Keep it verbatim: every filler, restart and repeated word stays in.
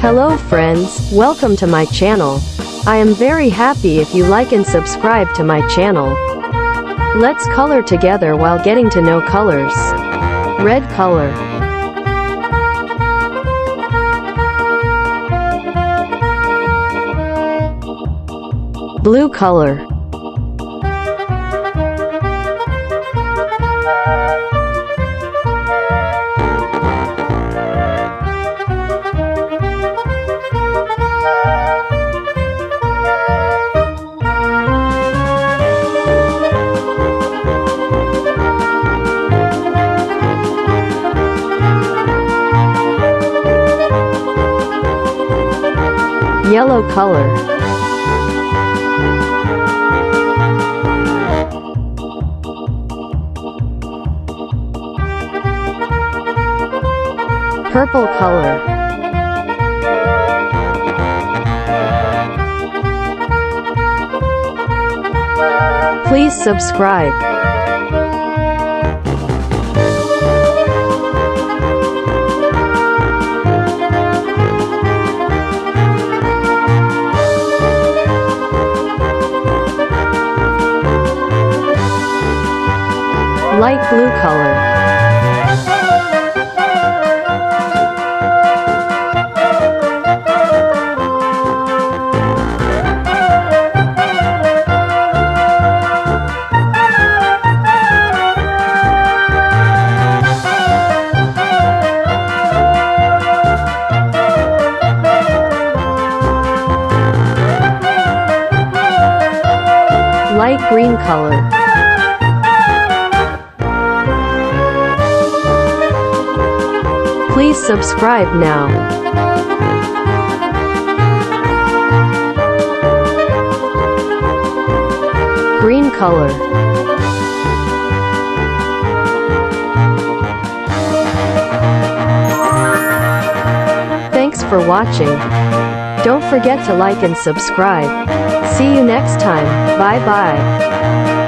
Hello friends, welcome to my channel. I am very happy if you like and subscribe to my channel. Let's color together while getting to know colors. Red color. Blue color. Yellow color. Purple color. Please subscribe. Light blue color. Light green color. Please subscribe now. Green color. Thanks for watching. Don't forget to like and subscribe. See you next time. Bye bye.